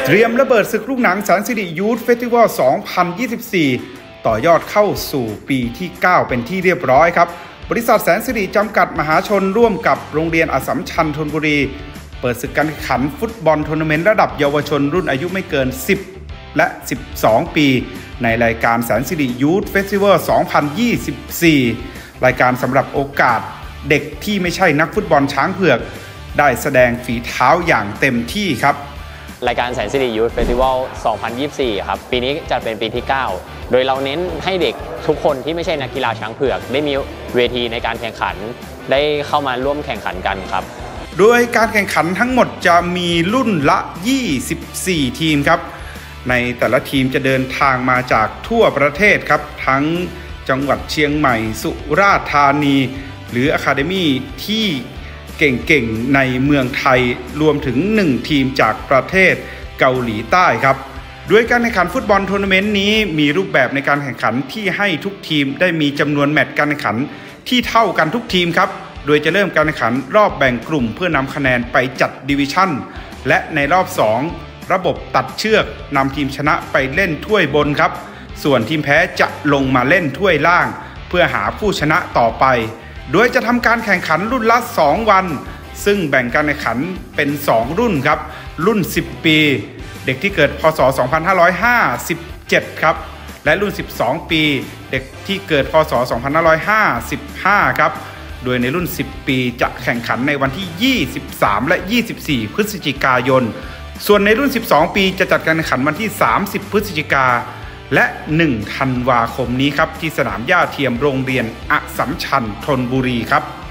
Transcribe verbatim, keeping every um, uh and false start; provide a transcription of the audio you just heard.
เตรียมระเบิดศึกลูกหนังแสนสิริยูธเฟสติวัล สองพันยี่สิบสี่ ต่อยอดเข้าสู่ปีที่ เก้า เป็นที่เรียบร้อยครับบริษัทแสนสิริจำกัดมหาชนร่วมกับโรงเรียนอัสสัมชัญธนบุรีเปิดศึกการแข่งขันฟุตบอลทัวร์นาเมนต์ระดับเยาวชนรุ่นอายุไม่เกิน สิบ และ สิบสอง ปีในรายการแสนสิริยูธเฟสติวัล สองพันยี่สิบสี่ รายการสำหรับโอกาสเด็กที่ไม่ใช่นักฟุตบอลช้างเผือกได้แสดงฝีเท้าอย่างเต็มที่ครับรายการแสนสิริยูธเฟสติวัล สองพันยี่สิบสี่ ครับปีนี้จัดเป็นปีที่ เก้า โดยเราเน้นให้เด็กทุกคนที่ไม่ใช่นักกีฬาช้างเผือกได้มีเวทีในการแข่งขันได้เข้ามาร่วมแข่งขันกันครับโดยการแข่งขันทั้งหมดจะมีรุ่นละยี่สิบสี่ทีมครับในแต่ละทีมจะเดินทางมาจากทั่วประเทศครับทั้งจังหวัดเชียงใหม่สุราษฎร์ธานีหรืออะคาเดมี่ที่เก่งๆในเมืองไทยรวมถึงหนึ่งทีมจากประเทศเกาหลีใต้ครับด้วยการแข่งขันฟุตบอลทัวร์นาเมนต์นี้มีรูปแบบในการแข่งขันที่ให้ทุกทีมได้มีจำนวนแมตช์การแข่งขันที่เท่ากันทุกทีมครับโดยจะเริ่มการแข่งขันรอบแบ่งกลุ่มเพื่อนำคะแนนไปจัดดิวิชั่นและในรอบสองระบบตัดเชือกนำทีมชนะไปเล่นถ้วยบนครับส่วนทีมแพ้จะลงมาเล่นถ้วยล่างเพื่อหาผู้ชนะต่อไปโดยจะทำการแข่งขันรุ่นละสองวันซึ่งแบ่งการแข่งขันเป็นสองรุ่นครับรุ่นสิบปีเด็กที่เกิดพ.ศ. สองพันห้าร้อยห้าสิบเจ็ดครับและรุ่นสิบสองปีเด็กที่เกิดพ.ศ. สองพันห้าร้อยห้าสิบห้าครับโดยในรุ่นสิบปีจะแข่งขันในวันที่ยี่สิบสามและยี่สิบสี่พฤศจิกายนส่วนในรุ่นสิบสองปีจะจัดการแข่งขันวันที่สามสิบพฤศจิกาและหนึ่งธันวาคมนี้ครับที่สนามหญ้าเทียมโรงเรียนอัสสัมชัญธนบุรีครับ